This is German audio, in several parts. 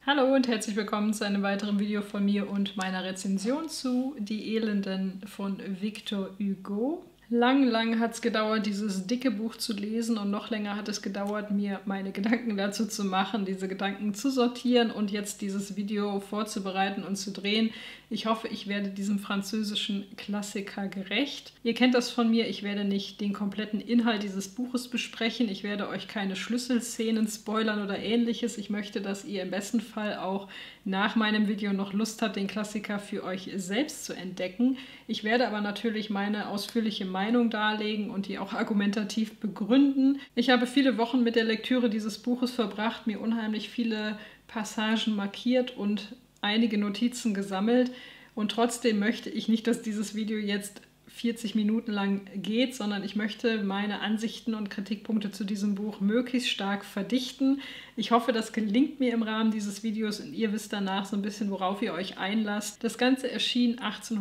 Hallo und herzlich willkommen zu einem weiteren Video von mir und meiner Rezension zu Die Elenden von Victor Hugo. Lang hat es gedauert, dieses dicke Buch zu lesen, und noch länger hat es gedauert, mir meine Gedanken dazu zu machen, diese Gedanken zu sortieren und jetzt dieses Video vorzubereiten und zu drehen. Ich hoffe, ich werde diesem französischen Klassiker gerecht. Ihr kennt das von mir, ich werde nicht den kompletten Inhalt dieses Buches besprechen. Ich werde euch keine Schlüsselszenen spoilern oder ähnliches. Ich möchte, dass ihr im besten Fall auch nach meinem Video noch Lust habt, den Klassiker für euch selbst zu entdecken. Ich werde aber natürlich meine ausführliche Meinung darlegen und die auch argumentativ begründen. Ich habe viele Wochen mit der Lektüre dieses Buches verbracht, mir unheimlich viele Passagen markiert und einige Notizen gesammelt. Und trotzdem möchte ich nicht, dass dieses Video jetzt 40 Minuten lang geht, sondern ich möchte meine Ansichten und Kritikpunkte zu diesem Buch möglichst stark verdichten. Ich hoffe, das gelingt mir im Rahmen dieses Videos und ihr wisst danach so ein bisschen, worauf ihr euch einlasst. Das Ganze erschien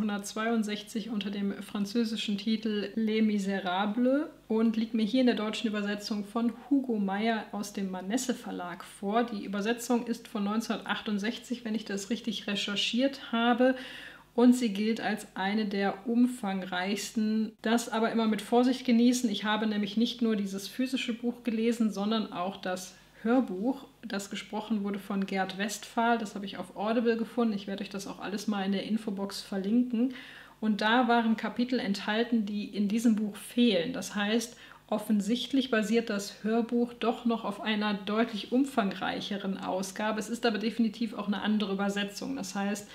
1862 unter dem französischen Titel Les Misérables und liegt mir hier in der deutschen Übersetzung von Hugo Meyer aus dem Manesse Verlag vor. Die Übersetzung ist von 1968, wenn ich das richtig recherchiert habe. Und sie gilt als eine der umfangreichsten. Das aber immer mit Vorsicht genießen. Ich habe nämlich nicht nur dieses physische Buch gelesen, sondern auch das Hörbuch, das gesprochen wurde von Gerd Westphal. Das habe ich auf Audible gefunden. Ich werde euch das auch alles mal in der Infobox verlinken. Und da waren Kapitel enthalten, die in diesem Buch fehlen. Das heißt, offensichtlich basiert das Hörbuch doch noch auf einer deutlich umfangreicheren Ausgabe. Es ist aber definitiv auch eine andere Übersetzung. Das heißt,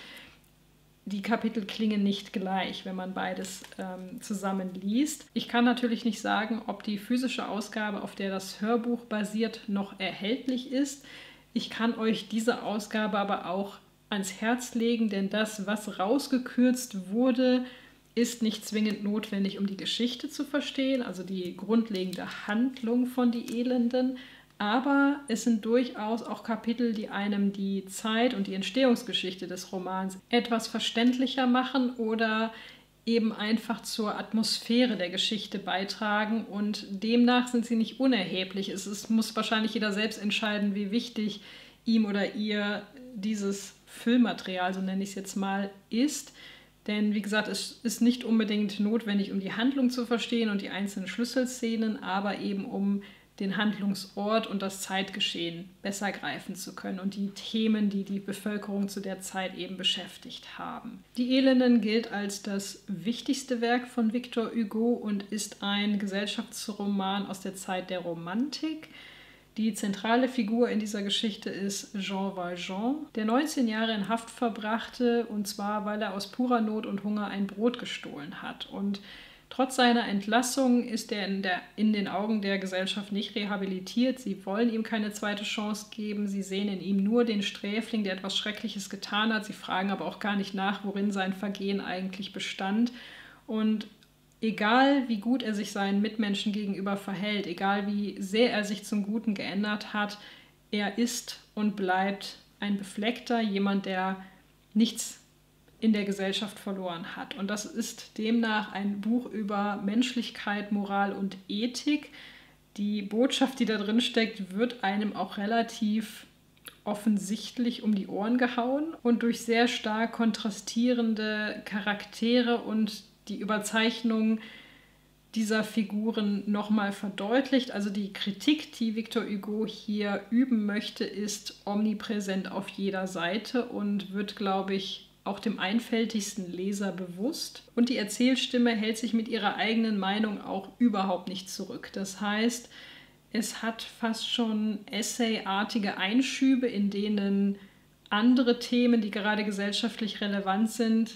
die Kapitel klingen nicht gleich, wenn man beides zusammen liest. Ich kann natürlich nicht sagen, ob die physische Ausgabe, auf der das Hörbuch basiert, noch erhältlich ist. Ich kann euch diese Ausgabe aber auch ans Herz legen, denn das, was rausgekürzt wurde, ist nicht zwingend notwendig, um die Geschichte zu verstehen, also die grundlegende Handlung von Die Elenden. Aber es sind durchaus auch Kapitel, die einem die Zeit und die Entstehungsgeschichte des Romans etwas verständlicher machen oder eben einfach zur Atmosphäre der Geschichte beitragen. Und demnach sind sie nicht unerheblich. Es muss wahrscheinlich jeder selbst entscheiden, wie wichtig ihm oder ihr dieses Füllmaterial, so nenne ich es jetzt mal, ist. Denn wie gesagt, es ist nicht unbedingt notwendig, um die Handlung zu verstehen und die einzelnen Schlüsselszenen, aber eben um den Handlungsort und das Zeitgeschehen besser greifen zu können und die Themen, die die Bevölkerung zu der Zeit eben beschäftigt haben. Die Elenden gilt als das wichtigste Werk von Victor Hugo und ist ein Gesellschaftsroman aus der Zeit der Romantik. Die zentrale Figur in dieser Geschichte ist Jean Valjean, der 19 Jahre in Haft verbrachte, und zwar, weil er aus purer Not und Hunger ein Brot gestohlen hat. Und trotz seiner Entlassung ist er in den Augen der Gesellschaft nicht rehabilitiert. Sie wollen ihm keine zweite Chance geben. Sie sehen in ihm nur den Sträfling, der etwas Schreckliches getan hat. Sie fragen aber auch gar nicht nach, worin sein Vergehen eigentlich bestand. Und egal, wie gut er sich seinen Mitmenschen gegenüber verhält, egal, wie sehr er sich zum Guten geändert hat, er ist und bleibt ein Befleckter, jemand, der nichts in der Gesellschaft verloren hat. Und das ist demnach ein Buch über Menschlichkeit, Moral und Ethik. Die Botschaft, die da drin steckt, wird einem auch relativ offensichtlich um die Ohren gehauen und durch sehr stark kontrastierende Charaktere und die Überzeichnung dieser Figuren nochmal verdeutlicht. Also die Kritik, die Victor Hugo hier üben möchte, ist omnipräsent auf jeder Seite und wird, glaube ich, auch dem einfältigsten Leser bewusst. Und die Erzählstimme hält sich mit ihrer eigenen Meinung auch überhaupt nicht zurück. Das heißt, es hat fast schon essayartige Einschübe, in denen andere Themen, die gerade gesellschaftlich relevant sind,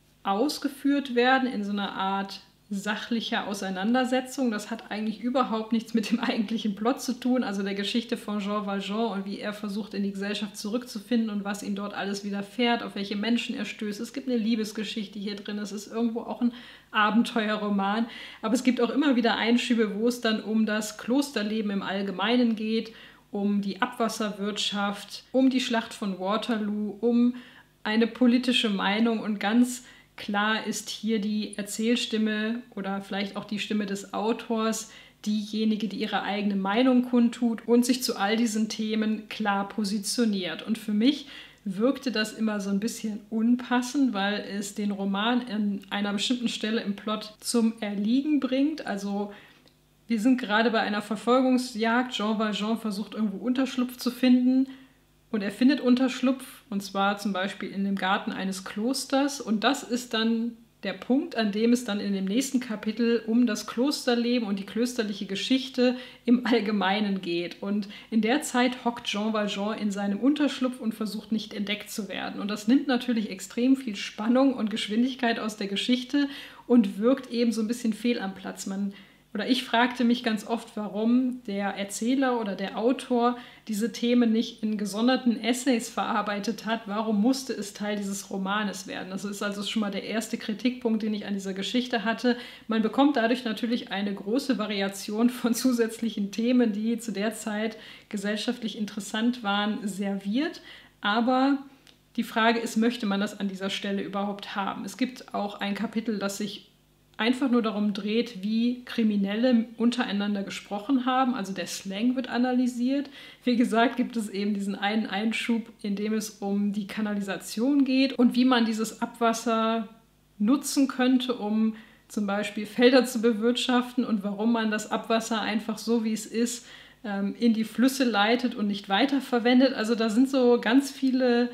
ausgeführt werden in so einer Art sachlicher Auseinandersetzung. Das hat eigentlich überhaupt nichts mit dem eigentlichen Plot zu tun, also der Geschichte von Jean Valjean und wie er versucht, in die Gesellschaft zurückzufinden und was ihm dort alles widerfährt, auf welche Menschen er stößt. Es gibt eine Liebesgeschichte hier drin, es ist irgendwo auch ein Abenteuerroman, aber es gibt auch immer wieder Einschübe, wo es dann um das Klosterleben im Allgemeinen geht, um die Abwasserwirtschaft, um die Schlacht von Waterloo, um eine politische Meinung, und ganz klar ist hier die Erzählstimme oder vielleicht auch die Stimme des Autors diejenige, die ihre eigene Meinung kundtut und sich zu all diesen Themen klar positioniert. Und für mich wirkte das immer so ein bisschen unpassend, weil es den Roman an einer bestimmten Stelle im Plot zum Erliegen bringt. Also wir sind gerade bei einer Verfolgungsjagd. Jean Valjean versucht irgendwo Unterschlupf zu finden und er findet Unterschlupf, und zwar zum Beispiel in dem Garten eines Klosters. Und das ist dann der Punkt, an dem es dann in dem nächsten Kapitel um das Klosterleben und die klösterliche Geschichte im Allgemeinen geht. Und in der Zeit hockt Jean Valjean in seinem Unterschlupf und versucht nicht entdeckt zu werden. Und das nimmt natürlich extrem viel Spannung und Geschwindigkeit aus der Geschichte und wirkt eben so ein bisschen fehl am Platz. Ich fragte mich ganz oft, warum der Erzähler oder der Autor diese Themen nicht in gesonderten Essays verarbeitet hat. Warum musste es Teil dieses Romanes werden? Das ist also schon mal der erste Kritikpunkt, den ich an dieser Geschichte hatte. Man bekommt dadurch natürlich eine große Variation von zusätzlichen Themen, die zu der Zeit gesellschaftlich interessant waren, serviert. Aber die Frage ist, möchte man das an dieser Stelle überhaupt haben? Es gibt auch ein Kapitel, das sich einfach nur darum dreht, wie Kriminelle untereinander gesprochen haben. Also der Slang wird analysiert. Wie gesagt, gibt es eben diesen einen Einschub, in dem es um die Kanalisation geht und wie man dieses Abwasser nutzen könnte, um zum Beispiel Felder zu bewirtschaften und warum man das Abwasser einfach so, wie es ist, in die Flüsse leitet und nicht weiterverwendet. Also da sind so ganz viele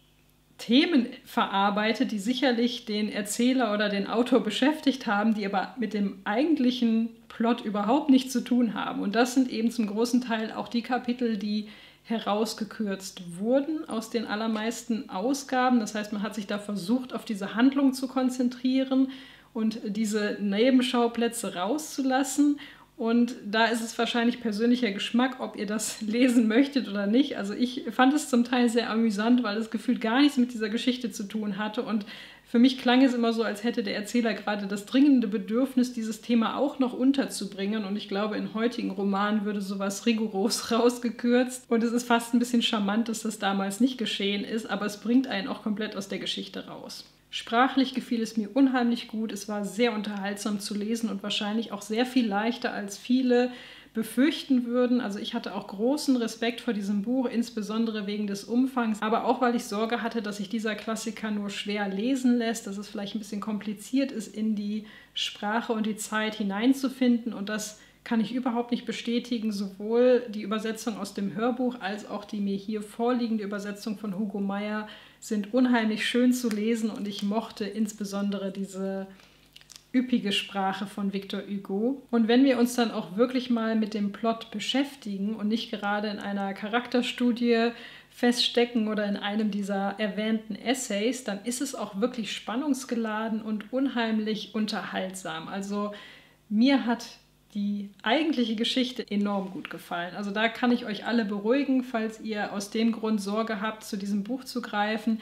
Themen verarbeitet, die sicherlich den Erzähler oder den Autor beschäftigt haben, die aber mit dem eigentlichen Plot überhaupt nichts zu tun haben. Und das sind eben zum großen Teil auch die Kapitel, die herausgekürzt wurden aus den allermeisten Ausgaben. Das heißt, man hat sich da versucht, auf diese Handlung zu konzentrieren und diese Nebenschauplätze rauszulassen. Und da ist es wahrscheinlich persönlicher Geschmack, ob ihr das lesen möchtet oder nicht. Also ich fand es zum Teil sehr amüsant, weil es gefühlt gar nichts mit dieser Geschichte zu tun hatte. Und für mich klang es immer so, als hätte der Erzähler gerade das dringende Bedürfnis, dieses Thema auch noch unterzubringen. Und ich glaube, in heutigen Romanen würde sowas rigoros rausgekürzt. Und es ist fast ein bisschen charmant, dass das damals nicht geschehen ist, aber es bringt einen auch komplett aus der Geschichte raus. Sprachlich gefiel es mir unheimlich gut, es war sehr unterhaltsam zu lesen und wahrscheinlich auch sehr viel leichter, als viele befürchten würden. Also ich hatte auch großen Respekt vor diesem Buch, insbesondere wegen des Umfangs, aber auch, weil ich Sorge hatte, dass sich dieser Klassiker nur schwer lesen lässt, dass es vielleicht ein bisschen kompliziert ist, in die Sprache und die Zeit hineinzufinden, und das kann ich überhaupt nicht bestätigen. Sowohl die Übersetzung aus dem Hörbuch als auch die mir hier vorliegende Übersetzung von Hugo Meyer sind unheimlich schön zu lesen und ich mochte insbesondere diese üppige Sprache von Victor Hugo. Und wenn wir uns dann auch wirklich mal mit dem Plot beschäftigen und nicht gerade in einer Charakterstudie feststecken oder in einem dieser erwähnten Essays, dann ist es auch wirklich spannungsgeladen und unheimlich unterhaltsam. Also mir hat die eigentliche Geschichte enorm gut gefallen. Also da kann ich euch alle beruhigen, falls ihr aus dem Grund Sorge habt, zu diesem Buch zu greifen.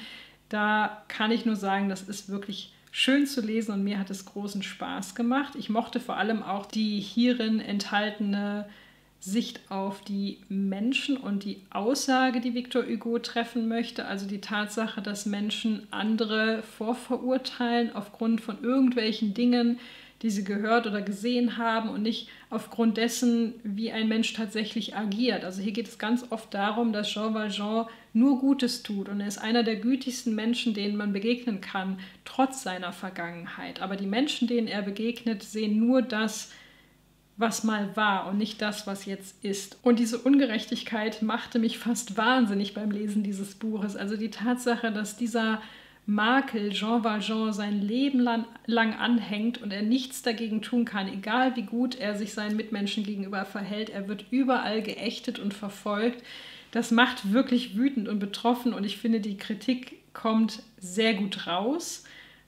Da kann ich nur sagen, das ist wirklich schön zu lesen und mir hat es großen Spaß gemacht. Ich mochte vor allem auch die hierin enthaltene Sicht auf die Menschen und die Aussage, die Victor Hugo treffen möchte. Also die Tatsache, dass Menschen andere vorverurteilen aufgrund von irgendwelchen Dingen, die sie gehört oder gesehen haben und nicht aufgrund dessen, wie ein Mensch tatsächlich agiert. Also hier geht es ganz oft darum, dass Jean Valjean nur Gutes tut und er ist einer der gütigsten Menschen, denen man begegnen kann, trotz seiner Vergangenheit. Aber die Menschen, denen er begegnet, sehen nur das, was mal war und nicht das, was jetzt ist. Und diese Ungerechtigkeit machte mich fast wahnsinnig beim Lesen dieses Buches. Also die Tatsache, dass dieser Makel Jean Valjean sein Leben lang anhängt und er nichts dagegen tun kann, egal wie gut er sich seinen Mitmenschen gegenüber verhält. Er wird überall geächtet und verfolgt. Das macht wirklich wütend und betroffen und ich finde, die Kritik kommt sehr gut raus.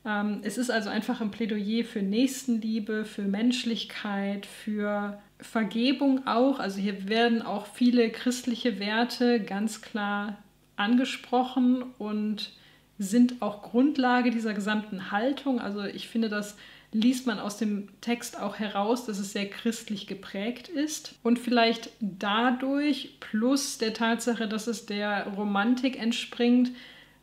Es ist also einfach ein Plädoyer für Nächstenliebe, für Menschlichkeit, für Vergebung auch. Also hier werden auch viele christliche Werte ganz klar angesprochen und sind auch Grundlage dieser gesamten Haltung. Also ich finde, das liest man aus dem Text auch heraus, dass es sehr christlich geprägt ist. Und vielleicht dadurch, plus der Tatsache, dass es der Romantik entspringt,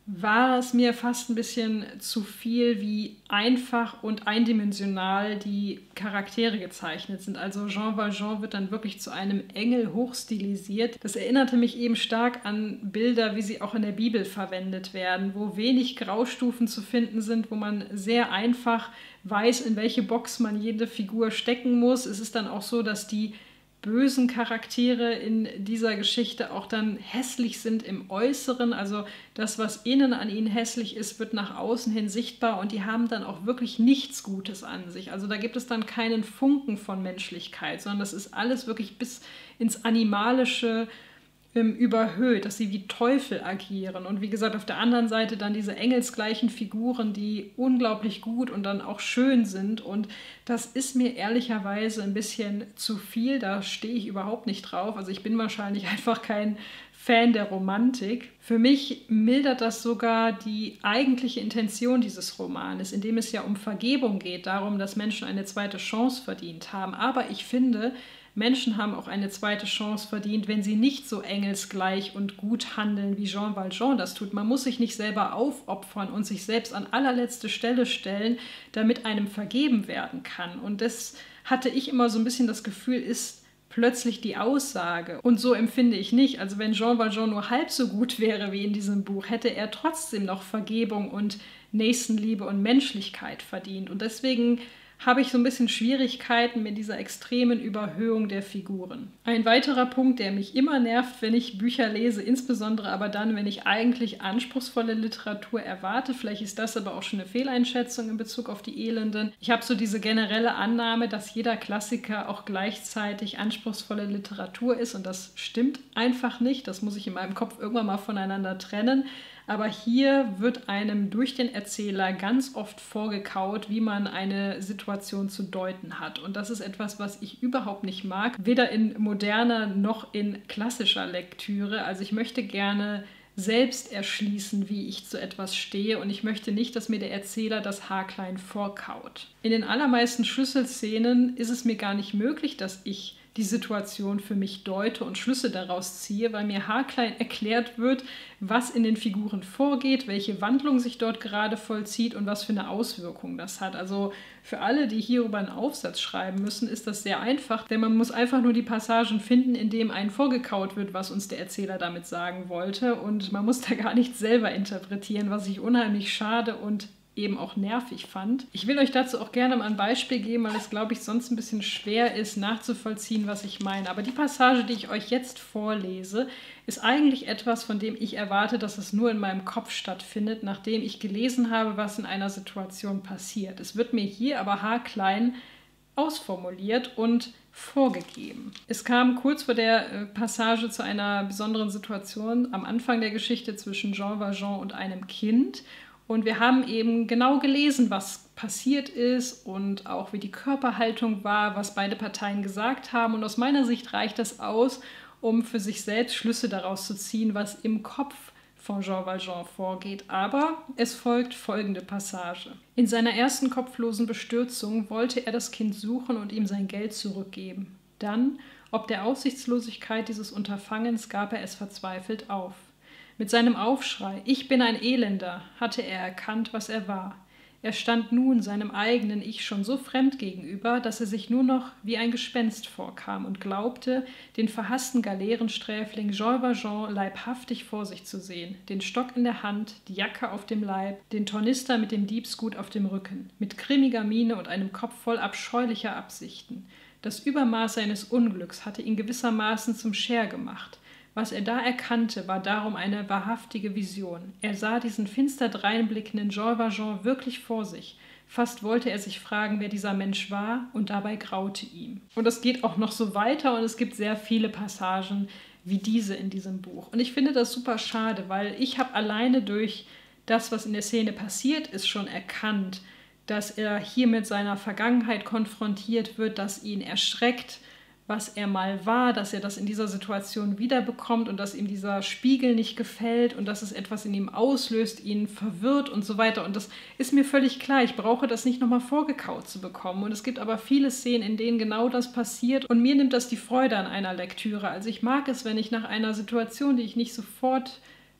war es mir fast ein bisschen zu viel, wie einfach und eindimensional die Charaktere gezeichnet sind. Also Jean Valjean wird dann wirklich zu einem Engel hochstilisiert. Das erinnerte mich eben stark an Bilder, wie sie auch in der Bibel verwendet werden, wo wenig Graustufen zu finden sind, wo man sehr einfach weiß, in welche Box man jede Figur stecken muss. Es ist dann auch so, dass die bösen Charaktere in dieser Geschichte auch dann hässlich sind im Äußeren. Also das, was innen an ihnen hässlich ist, wird nach außen hin sichtbar und die haben dann auch wirklich nichts Gutes an sich. Also da gibt es dann keinen Funken von Menschlichkeit, sondern das ist alles wirklich bis ins Animalische überhöht, dass sie wie Teufel agieren. Und wie gesagt, auf der anderen Seite dann diese engelsgleichen Figuren, die unglaublich gut und dann auch schön sind. Und das ist mir ehrlicherweise ein bisschen zu viel. Da stehe ich überhaupt nicht drauf. Also ich bin wahrscheinlich einfach kein Fan der Romantik. Für mich mildert das sogar die eigentliche Intention dieses Romanes, in dem es ja um Vergebung geht, darum, dass Menschen eine zweite Chance verdient haben. Aber ich finde, Menschen haben auch eine zweite Chance verdient, wenn sie nicht so engelsgleich und gut handeln, wie Jean Valjean das tut. Man muss sich nicht selber aufopfern und sich selbst an allerletzte Stelle stellen, damit einem vergeben werden kann. Und das hatte ich immer so ein bisschen das Gefühl, ist plötzlich die Aussage. Und so empfinde ich nicht. Also wenn Jean Valjean nur halb so gut wäre wie in diesem Buch, hätte er trotzdem noch Vergebung und Nächstenliebe und Menschlichkeit verdient. Und deswegen habe ich so ein bisschen Schwierigkeiten mit dieser extremen Überhöhung der Figuren. Ein weiterer Punkt, der mich immer nervt, wenn ich Bücher lese, insbesondere aber dann, wenn ich eigentlich anspruchsvolle Literatur erwarte, vielleicht ist das aber auch schon eine Fehleinschätzung in Bezug auf die Elenden. Ich habe so diese generelle Annahme, dass jeder Klassiker auch gleichzeitig anspruchsvolle Literatur ist und das stimmt einfach nicht. Das muss ich in meinem Kopf irgendwann mal voneinander trennen. Aber hier wird einem durch den Erzähler ganz oft vorgekaut, wie man eine Situation zu deuten hat. Und das ist etwas, was ich überhaupt nicht mag, weder in moderner noch in klassischer Lektüre. Also ich möchte gerne selbst erschließen, wie ich zu etwas stehe und ich möchte nicht, dass mir der Erzähler das haarklein vorkaut. In den allermeisten Schlüsselszenen ist es mir gar nicht möglich, dass ich die Situation für mich deute und Schlüsse daraus ziehe, weil mir haarklein erklärt wird, was in den Figuren vorgeht, welche Wandlung sich dort gerade vollzieht und was für eine Auswirkung das hat. Also für alle, die hierüber einen Aufsatz schreiben müssen, ist das sehr einfach, denn man muss einfach nur die Passagen finden, in denen einem vorgekaut wird, was uns der Erzähler damit sagen wollte und man muss da gar nicht selber interpretieren, was ich unheimlich schade und eben auch nervig fand. Ich will euch dazu auch gerne mal ein Beispiel geben, weil es, glaube ich, sonst ein bisschen schwer ist, nachzuvollziehen, was ich meine. Aber die Passage, die ich euch jetzt vorlese, ist eigentlich etwas, von dem ich erwarte, dass es nur in meinem Kopf stattfindet, nachdem ich gelesen habe, was in einer Situation passiert. Es wird mir hier aber haarklein ausformuliert und vorgegeben. Es kam kurz vor der Passage zu einer besonderen Situation am Anfang der Geschichte zwischen Jean Valjean und einem Kind. Und wir haben eben genau gelesen, was passiert ist und auch wie die Körperhaltung war, was beide Parteien gesagt haben. Und aus meiner Sicht reicht das aus, um für sich selbst Schlüsse daraus zu ziehen, was im Kopf von Jean Valjean vorgeht. Aber es folgt folgende Passage. In seiner ersten kopflosen Bestürzung wollte er das Kind suchen und ihm sein Geld zurückgeben. Dann, ob der Aussichtslosigkeit dieses Unterfangens, gab er es verzweifelt auf. Mit seinem Aufschrei, ich bin ein Elender, hatte er erkannt, was er war. Er stand nun seinem eigenen Ich schon so fremd gegenüber, dass er sich nur noch wie ein Gespenst vorkam und glaubte, den verhassten Galeerensträfling Jean Valjean leibhaftig vor sich zu sehen, den Stock in der Hand, die Jacke auf dem Leib, den Tornister mit dem Diebsgut auf dem Rücken, mit grimmiger Miene und einem Kopf voll abscheulicher Absichten. Das Übermaß seines Unglücks hatte ihn gewissermaßen zum Scher gemacht. Was er da erkannte, war darum eine wahrhaftige Vision. Er sah diesen finster dreinblickenden Jean Valjean wirklich vor sich. Fast wollte er sich fragen, wer dieser Mensch war, und dabei graute ihm. Und es geht auch noch so weiter und es gibt sehr viele Passagen wie diese in diesem Buch. Und ich finde das super schade, weil ich habe alleine durch das, was in der Szene passiert ist, schon erkannt, dass er hier mit seiner Vergangenheit konfrontiert wird, dass ihn erschreckt, was er mal war, dass er das in dieser Situation wiederbekommt und dass ihm dieser Spiegel nicht gefällt und dass es etwas in ihm auslöst, ihn verwirrt und so weiter. Und das ist mir völlig klar. Ich brauche das nicht nochmal vorgekaut zu bekommen. Und es gibt aber viele Szenen, in denen genau das passiert. Und mir nimmt das die Freude an einer Lektüre. Also ich mag es, wenn ich nach einer Situation, die ich nicht sofort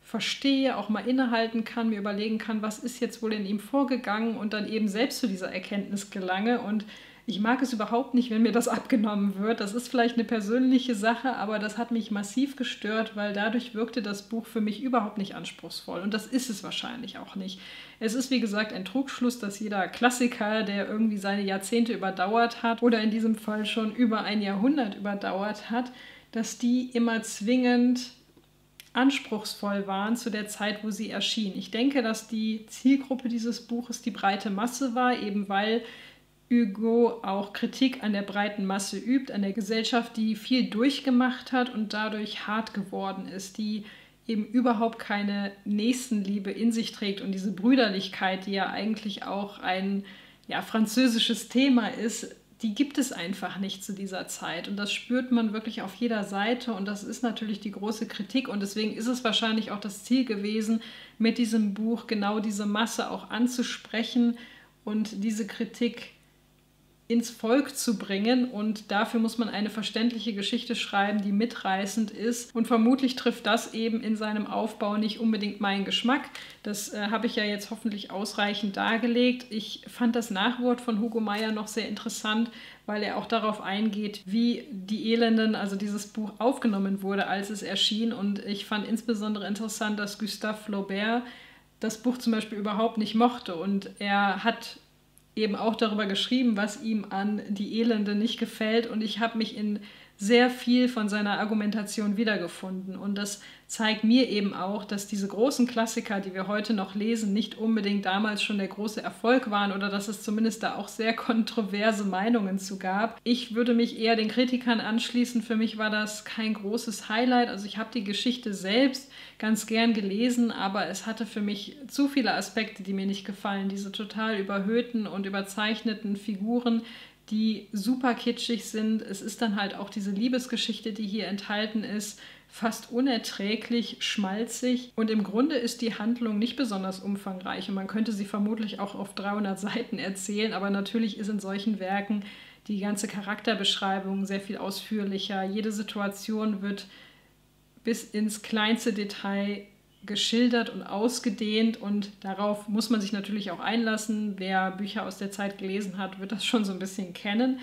verstehe, auch mal innehalten kann, mir überlegen kann, was ist jetzt wohl in ihm vorgegangen und dann eben selbst zu dieser Erkenntnis gelange. Und ich mag es überhaupt nicht, wenn mir das abgenommen wird. Das ist vielleicht eine persönliche Sache, aber das hat mich massiv gestört, weil dadurch wirkte das Buch für mich überhaupt nicht anspruchsvoll. Und das ist es wahrscheinlich auch nicht. Es ist, wie gesagt, ein Trugschluss, dass jeder Klassiker, der irgendwie seine Jahrzehnte überdauert hat oder in diesem Fall schon über ein Jahrhundert überdauert hat, dass die immer zwingend anspruchsvoll waren zu der Zeit, wo sie erschienen. Ich denke, dass die Zielgruppe dieses Buches die breite Masse war, eben weil Hugo auch Kritik an der breiten Masse übt, an der Gesellschaft, die viel durchgemacht hat und dadurch hart geworden ist, die eben überhaupt keine Nächstenliebe in sich trägt und diese Brüderlichkeit, die ja eigentlich auch ein französisches Thema ist, die gibt es einfach nicht zu dieser Zeit. Und das spürt man wirklich auf jeder Seite. Und das ist natürlich die große Kritik. Und deswegen ist es wahrscheinlich auch das Ziel gewesen, mit diesem Buch genau diese Masse auch anzusprechen und diese Kritik ins Volk zu bringen. Und dafür muss man eine verständliche Geschichte schreiben, die mitreißend ist. Und vermutlich trifft das eben in seinem Aufbau nicht unbedingt meinen Geschmack. Das habe ich ja jetzt hoffentlich ausreichend dargelegt. Ich fand das Nachwort von Hugo Meyer noch sehr interessant, weil er auch darauf eingeht, wie Die Elenden, also dieses Buch, aufgenommen wurde, als es erschien. Und ich fand insbesondere interessant, dass Gustave Flaubert das Buch zum Beispiel überhaupt nicht mochte. Und er hat eben auch darüber geschrieben, was ihm an Die Elende nicht gefällt. Und ich habe mich in sehr viel von seiner Argumentation wiedergefunden. Und das zeigt mir eben auch, dass diese großen Klassiker, die wir heute noch lesen, nicht unbedingt damals schon der große Erfolg waren oder dass es zumindest da auch sehr kontroverse Meinungen zu gab. Ich würde mich eher den Kritikern anschließen. Für mich war das kein großes Highlight. Also ich habe die Geschichte selbst ganz gern gelesen, aber es hatte für mich zu viele Aspekte, die mir nicht gefallen. Diese total überhöhten und überzeichneten Figuren, die super kitschig sind. Es ist dann halt auch diese Liebesgeschichte, die hier enthalten ist, fast unerträglich schmalzig. Und im Grunde ist die Handlung nicht besonders umfangreich und man könnte sie vermutlich auch auf 300 Seiten erzählen, aber natürlich ist in solchen Werken die ganze Charakterbeschreibung sehr viel ausführlicher. Jede Situation wird bis ins kleinste Detail geschildert und ausgedehnt und darauf muss man sich natürlich auch einlassen. Wer Bücher aus der Zeit gelesen hat, wird das schon so ein bisschen kennen.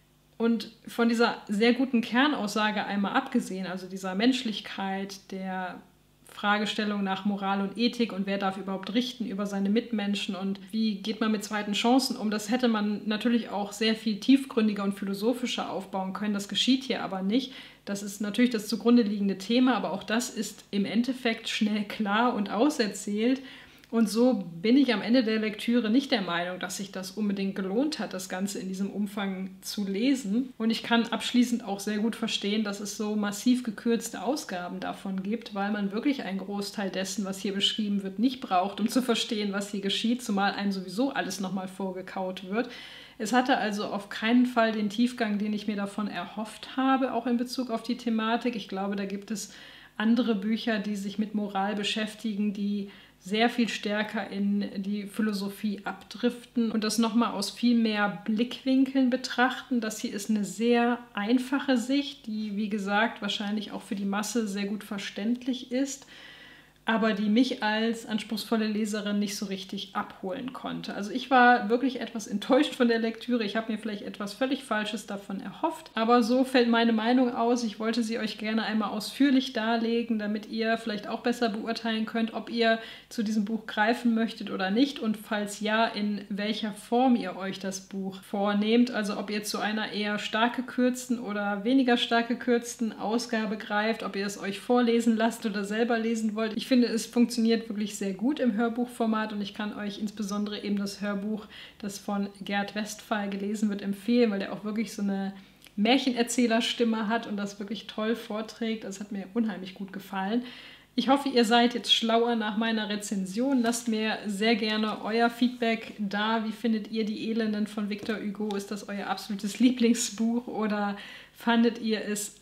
Und von dieser sehr guten Kernaussage einmal abgesehen, also dieser Menschlichkeit, der Fragestellung nach Moral und Ethik und wer darf überhaupt richten über seine Mitmenschen und wie geht man mit zweiten Chancen um, das hätte man natürlich auch sehr viel tiefgründiger und philosophischer aufbauen können. Das geschieht hier aber nicht. Das ist natürlich das zugrunde liegende Thema, aber auch das ist im Endeffekt schnell klar und auserzählt. Und so bin ich am Ende der Lektüre nicht der Meinung, dass sich das unbedingt gelohnt hat, das Ganze in diesem Umfang zu lesen. Und ich kann abschließend auch sehr gut verstehen, dass es so massiv gekürzte Ausgaben davon gibt, weil man wirklich einen Großteil dessen, was hier beschrieben wird, nicht braucht, um zu verstehen, was hier geschieht, zumal einem sowieso alles nochmal vorgekaut wird. Es hatte also auf keinen Fall den Tiefgang, den ich mir davon erhofft habe, auch in Bezug auf die Thematik. Ich glaube, da gibt es andere Bücher, die sich mit Moral beschäftigen, die sehr viel stärker in die Philosophie abdriften und das nochmal aus viel mehr Blickwinkeln betrachten. Das hier ist eine sehr einfache Sicht, die, wie gesagt, wahrscheinlich auch für die Masse sehr gut verständlich ist, aber die mich als anspruchsvolle Leserin nicht so richtig abholen konnte. Also ich war wirklich etwas enttäuscht von der Lektüre. Ich habe mir vielleicht etwas völlig Falsches davon erhofft, aber so fällt meine Meinung aus. Ich wollte sie euch gerne einmal ausführlich darlegen, damit ihr vielleicht auch besser beurteilen könnt, ob ihr zu diesem Buch greifen möchtet oder nicht und falls ja, in welcher Form ihr euch das Buch vornehmt. Also ob ihr zu einer eher stark gekürzten oder weniger stark gekürzten Ausgabe greift, ob ihr es euch vorlesen lasst oder selber lesen wollt. Ich finde, es funktioniert wirklich sehr gut im Hörbuchformat und ich kann euch insbesondere eben das Hörbuch, das von Gerd Westphal gelesen wird, empfehlen, weil der auch wirklich so eine Märchenerzählerstimme hat und das wirklich toll vorträgt. Das hat mir unheimlich gut gefallen. Ich hoffe, ihr seid jetzt schlauer nach meiner Rezension. Lasst mir sehr gerne euer Feedback da. Wie findet ihr Die Elenden von Victor Hugo? Ist das euer absolutes Lieblingsbuch oder fandet ihr es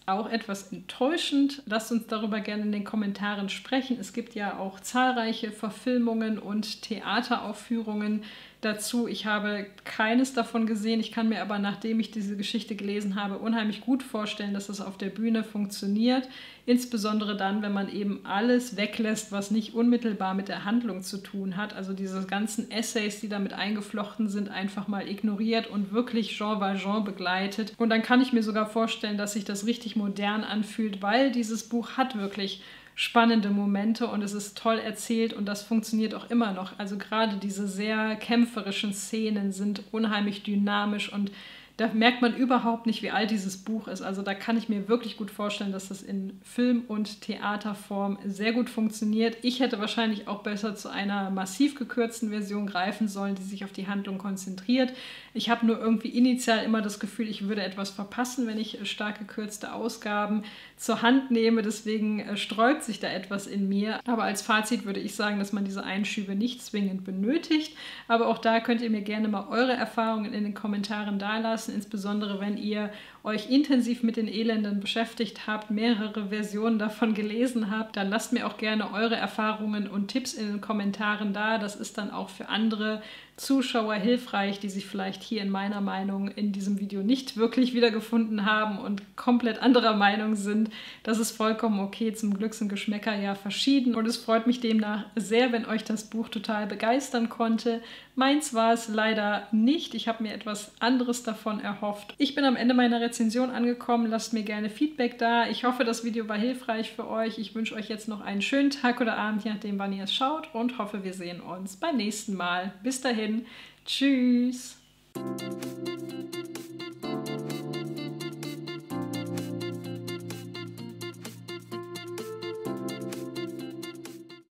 auch etwas enttäuschend. Lasst uns darüber gerne in den Kommentaren sprechen. Es gibt ja auch zahlreiche Verfilmungen und Theateraufführungen dazu. Ich habe keines davon gesehen. Ich kann mir aber, nachdem ich diese Geschichte gelesen habe, unheimlich gut vorstellen, dass es auf der Bühne funktioniert. Insbesondere dann, wenn man eben alles weglässt, was nicht unmittelbar mit der Handlung zu tun hat. Also diese ganzen Essays, die damit eingeflochten sind, einfach mal ignoriert und wirklich Jean Valjean begleitet. Und dann kann ich mir sogar vorstellen, dass sich das richtig modern anfühlt, weil dieses Buch hat wirklich spannende Momente und es ist toll erzählt und das funktioniert auch immer noch. Also gerade diese sehr kämpferischen Szenen sind unheimlich dynamisch und da merkt man überhaupt nicht, wie alt dieses Buch ist. Also da kann ich mir wirklich gut vorstellen, dass das in Film- und Theaterform sehr gut funktioniert. Ich hätte wahrscheinlich auch besser zu einer massiv gekürzten Version greifen sollen, die sich auf die Handlung konzentriert. Ich habe nur irgendwie initial immer das Gefühl, ich würde etwas verpassen, wenn ich stark gekürzte Ausgaben zur Hand nehme. Deswegen sträubt sich da etwas in mir. Aber als Fazit würde ich sagen, dass man diese Einschübe nicht zwingend benötigt. Aber auch da könnt ihr mir gerne mal eure Erfahrungen in den Kommentaren dalassen. Insbesondere wenn ihr euch intensiv mit den Elenden beschäftigt habt, mehrere Versionen davon gelesen habt, dann lasst mir auch gerne eure Erfahrungen und Tipps in den Kommentaren da. Das ist dann auch für andere Zuschauer hilfreich, die sich vielleicht hier in meiner Meinung in diesem Video nicht wirklich wiedergefunden haben und komplett anderer Meinung sind. Das ist vollkommen okay. Zum Glück sind Geschmäcker ja verschieden und es freut mich demnach sehr, wenn euch das Buch total begeistern konnte. Meins war es leider nicht. Ich habe mir etwas anderes davon erhofft. Ich bin am Ende meiner Rezension angekommen. Lasst mir gerne Feedback da. Ich hoffe, das Video war hilfreich für euch. Ich wünsche euch jetzt noch einen schönen Tag oder Abend, je nachdem, wann ihr es schaut und hoffe, wir sehen uns beim nächsten Mal. Bis dahin. Tschüss.